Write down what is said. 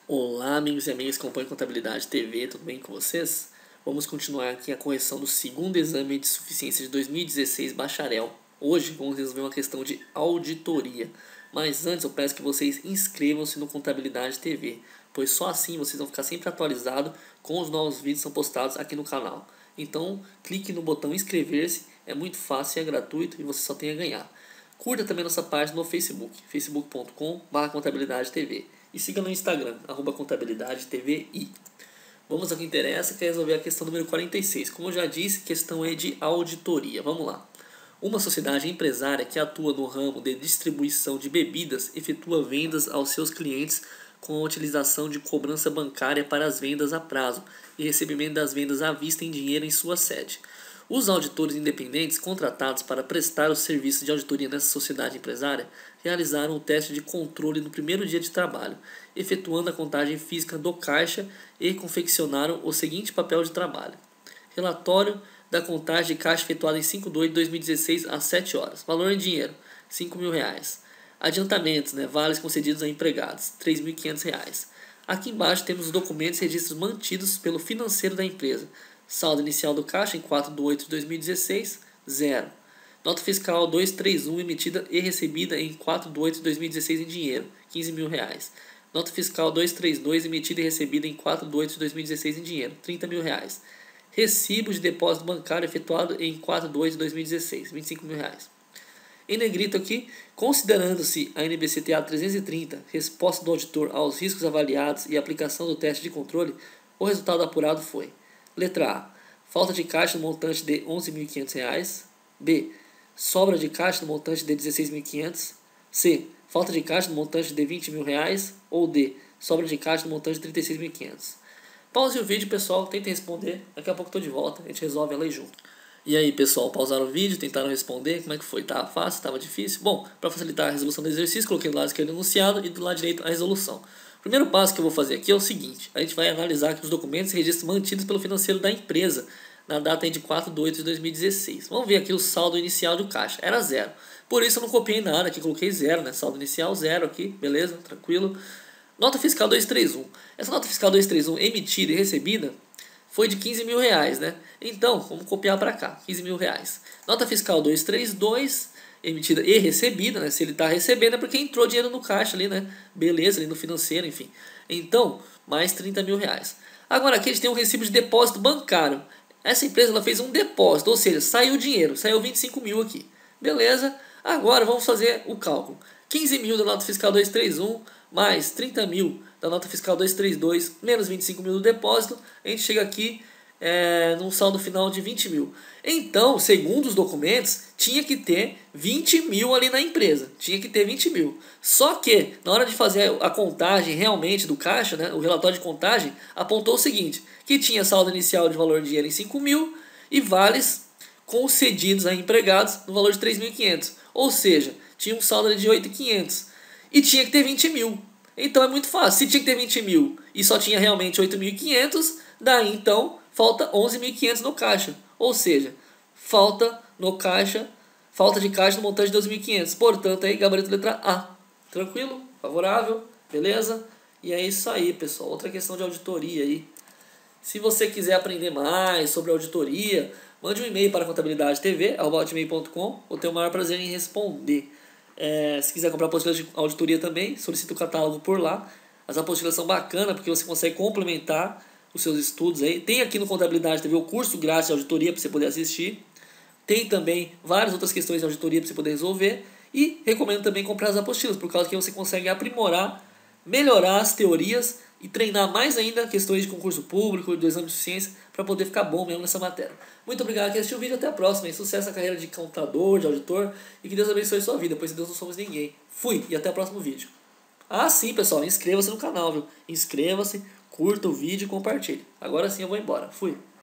Olá, amigos e amigas que acompanham Contabilidade TV, tudo bem com vocês? Vamos continuar aqui a correção do segundo exame de suficiência de 2016 bacharel. Hoje vamos resolver uma questão de auditoria. Mas antes eu peço que vocês inscrevam-se no Contabilidade TV, pois só assim vocês vão ficar sempre atualizados com os novos vídeos que são postados aqui no canal. Então clique no botão inscrever-se, é muito fácil e é gratuito e você só tem a ganhar. Curta também nossa página no Facebook, facebook.com/contabilidade-tv. E siga no Instagram, @contabilidade-tvi. Vamos ao que interessa, que é resolver a questão número 46. Como eu já disse, questão é de auditoria. Vamos lá. Uma sociedade empresária que atua no ramo de distribuição de bebidas efetua vendas aos seus clientes com a utilização de cobrança bancária para as vendas a prazo e recebimento das vendas à vista em dinheiro em sua sede. Os auditores independentes contratados para prestar o serviço de auditoria nessa sociedade empresária realizaram o teste de controle no primeiro dia de trabalho, efetuando a contagem física do caixa e confeccionaram o seguinte papel de trabalho. Relatório da contagem de caixa efetuada em 5/2/2016 às 7 horas. Valor em dinheiro, R$ 5.000. Adiantamentos, vales concedidos a empregados, R$ 3.500. Aqui embaixo temos os documentos e registros mantidos pelo financeiro da empresa. Saldo inicial do caixa em 4/8/2016, 0. Nota fiscal 231 emitida e recebida em 4/8/2016 em dinheiro, R$ 15.000. Nota fiscal 232 emitida e recebida em 4/8/2016 em dinheiro, R$ 30.000. Recibo de depósito bancário efetuado em 4/2/2016, R$ 25.000. Em negrito aqui, considerando-se a NBCTA 330, resposta do auditor aos riscos avaliados e aplicação do teste de controle, o resultado apurado foi: letra A, falta de caixa no montante de R$ 11.500. B, sobra de caixa no montante de R$ 16.500. C, falta de caixa no montante de R$ 20.000. Ou D, sobra de caixa no montante de R$ 36.500. Pause o vídeo, pessoal, tentem responder. Daqui a pouco estou de volta, a gente resolve ela aí junto. E aí, pessoal, pausaram o vídeo, tentaram responder, como é que foi? Tava fácil? Tava difícil? Bom, para facilitar a resolução do exercício, coloquei do lado esquerdo o enunciado e do lado direito a resolução. O primeiro passo que eu vou fazer aqui é o seguinte: a gente vai analisar aqui os documentos e registros mantidos pelo financeiro da empresa na data de 4/8/2016. Vamos ver aqui o saldo inicial do caixa, era 0. Por isso eu não copiei nada, aqui coloquei 0, saldo inicial 0 aqui, beleza, tranquilo. Nota fiscal 231. Essa nota fiscal 231 emitida e recebida foi de R$ 15.000, Então, vamos copiar para cá, R$ 15.000. Nota fiscal 232, emitida e recebida, Se ele está recebendo é porque entrou dinheiro no caixa ali, Beleza, ali no financeiro, enfim. Então, mais R$ 30.000. Agora aqui a gente tem um recibo de depósito bancário. Essa empresa ela fez um depósito, ou seja, saiu dinheiro, saiu 25.000 aqui. Beleza? Agora vamos fazer o cálculo. 15.000 da nota fiscal 231, mais 30.000 da nota fiscal 232, menos 25.000 do depósito, a gente chega aqui num saldo final de 20.000. Então, segundo os documentos, tinha que ter 20.000 ali na empresa. Tinha que ter 20.000. Só que, na hora de fazer a contagem realmente do caixa, o relatório de contagem, apontou o seguinte: que tinha saldo inicial de valor de dinheiro em 5.000 e vales concedidos a empregados no valor de 3.500. Ou seja, tinha um saldo de 8.500. E tinha que ter 20.000. Então é muito fácil. Se tinha que ter 20.000 e só tinha realmente 8.500, daí então falta 11.500 no caixa. Ou seja, falta de caixa no montante de 12.500. Portanto, aí gabarito letra A. Tranquilo? Favorável? Beleza? E é isso aí, pessoal. Outra questão de auditoria aí. Se você quiser aprender mais sobre auditoria, mande um e-mail para contabilidade.tv@hotmail.com. Vou ter o maior prazer em responder. Se quiser comprar apostilas de auditoria também, solicita o catálogo por lá. As apostilas são bacanas porque você consegue complementar os seus estudos aí. Tem aqui no Contabilidade TV o curso grátis de auditoria para você poder assistir. Tem também várias outras questões de auditoria para você poder resolver. E recomendo também comprar as apostilas, por causa que você consegue aprimorar, melhorar as teorias e treinar mais ainda questões de concurso público, do exame de suficiência, para poder ficar bom mesmo nessa matéria. Muito obrigado por assistir o vídeo, até a próxima. E sucesso na carreira de contador, de auditor, e que Deus abençoe sua vida, pois sem Deus não somos ninguém. Fui, e até o próximo vídeo. Ah, sim, pessoal, inscreva-se no canal, viu? Inscreva-se, curta o vídeo e compartilhe. Agora sim eu vou embora. Fui.